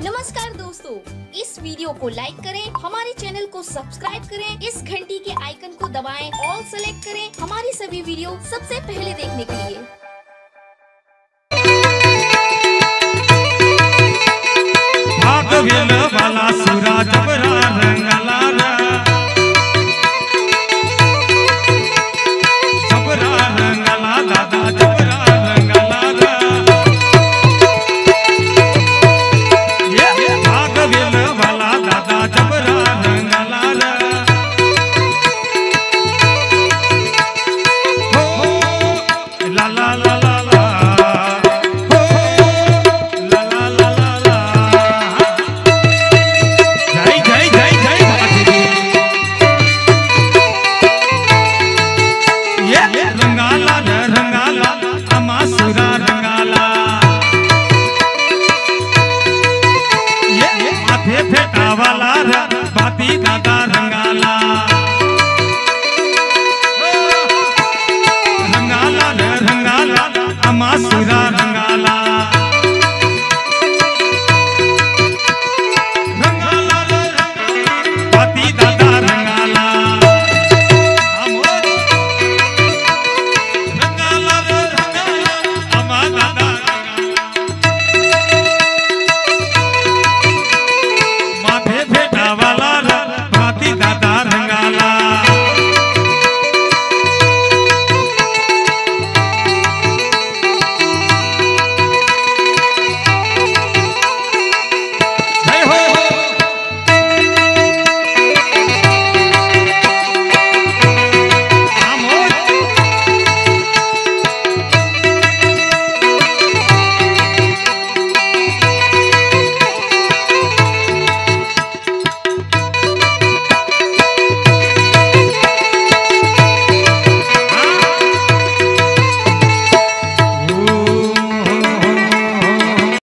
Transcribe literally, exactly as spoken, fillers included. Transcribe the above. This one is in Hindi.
नमस्कार दोस्तों, इस वीडियो को लाइक करें, हमारे चैनल को सब्सक्राइब करें, इस घंटी के आइकन को दबाएं, ऑल सेलेक्ट करें हमारी सभी वीडियो सबसे पहले देखने के लिए।